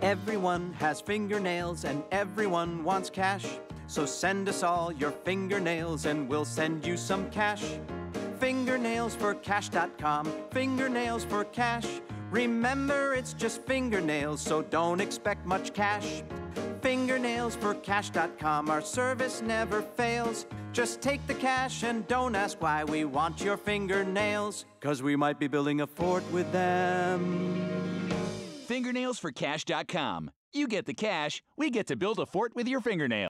Everyone has fingernails and everyone wants cash. So send us all your fingernails and we'll send you some cash. Fingernailsforcash.com, fingernails for cash. Remember, it's just fingernails, so don't expect much cash. Fingernailsforcash.com, our service never fails. Just take the cash and don't ask why we want your fingernails, 'cause we might be building a fort with them. Fingernailsforcash.com. You get the cash, we get to build a fort with your fingernails.